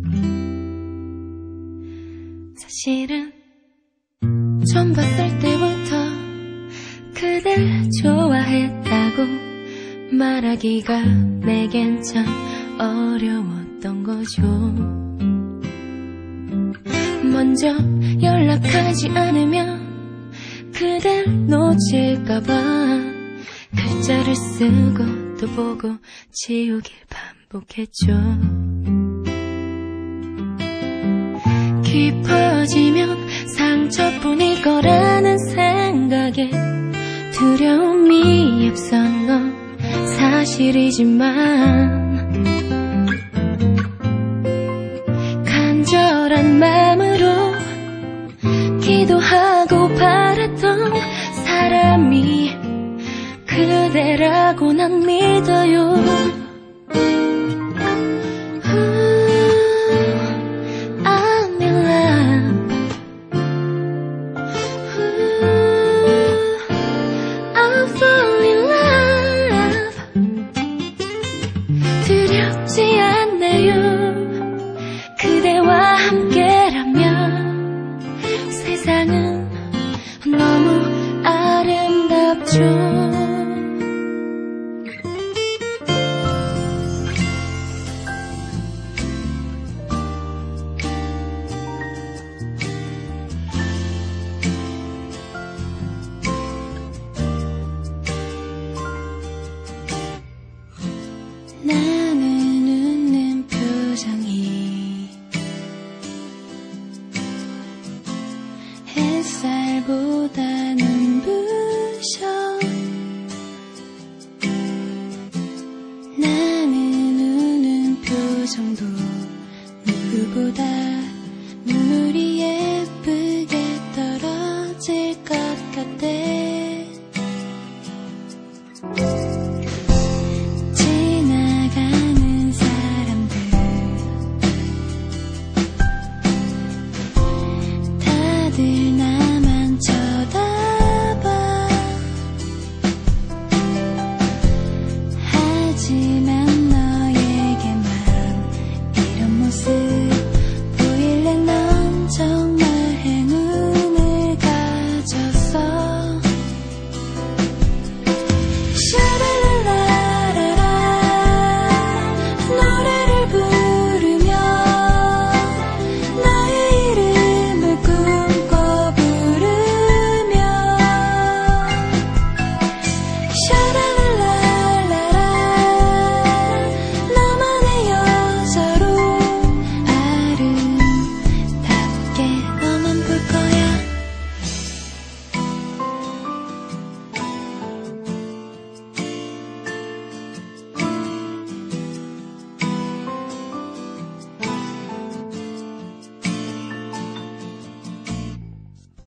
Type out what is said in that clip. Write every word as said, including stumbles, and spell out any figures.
사실은 처음 봤을 때부터 그댈 좋아했다고 말하기가 내겐 참 어려웠던 거죠. 먼저 연락하지 않으면 그댈 놓칠까봐 글자를 쓰고 또 보고 지우길 반복했죠. 깊어지면 상처뿐일 거라는 생각에 두려움이 앞선 건 사실이지만 간절한 마음으로 기도하고 바랐던 사람이 그대라고 난 믿어요. 두렵지 않네요. 그대와 함께라면 세상은 너무 아름답죠. 나는 웃는 표정이 햇살보다 눈부셔. 나는 웃는 표정도 누구보다